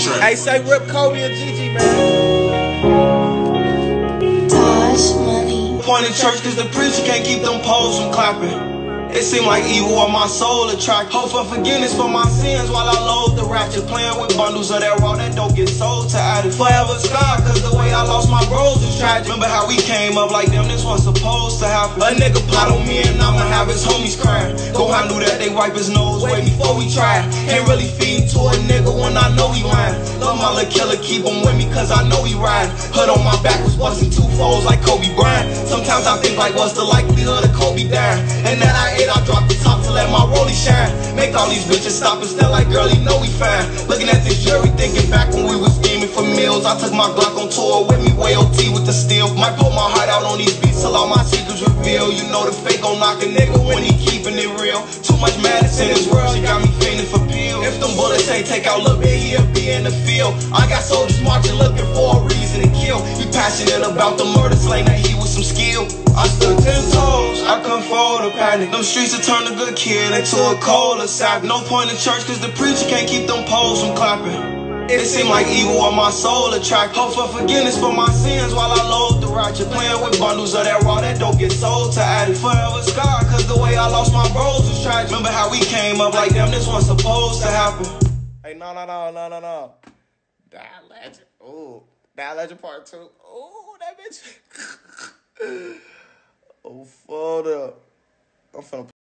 track. Hey, say Rip Kobe and Gigi, man. Tosh Money. Point in church cause the preacher can't keep them poles from clapping. It seemed like evil on my soul attract. Hope for forgiveness for my sins while I load the ratchet. Playing with bundles of that raw that don't get sold to addicts. Forever scarred cause the way I lost my bros is tragic. Remember how we came up like them, this was supposed to happen. A nigga pot on me and I'ma have his homies crying. Go handle that, they wipe his nose way before we try. Can't really feed to a nigga when I know he lying. Love my little killer, keep him with me cause I know he ride. Hood on my back was busting two foes like Kobe Bryant. Sometimes I think like what's the likelihood of Kobe dying. And that I drop the top to let my rollie shine. Make all these bitches stop and stare like girl, you know we fine. Looking at this jury thinking back when we was scheming for meals. I took my Glock on tour with me, way OT with the steel. Might put my heart out on these beats till all my secrets reveal. You know the fake gon' knock a nigga when he keeping it real. Too much madness in this world, she got me fiending for pills. If them bullets ain't take out Lil Big, he'll be in the field. I got soldiers marching looking for a reason to kill. He passionate about the murder, slaying that he with some skill. I stood 10 toes, I couldn't fold or panic. Them streets have turned a good kid into a cul-de-sac. No point in church cause the preacher can't keep them poles from clapping. It seemed like evil on my soul attract. Hope for forgiveness for my sins while I load the ratchet. Playing with bundles of that raw that don't get sold to addicts. Forever scarred cause the way I lost my bros was tragic. Remember how we came up like them, this was supposed to happen. Hey, no. Die Legend. Ooh. Die Legend Part 2. Ooh, that bitch. Oh, fold up. I'm finna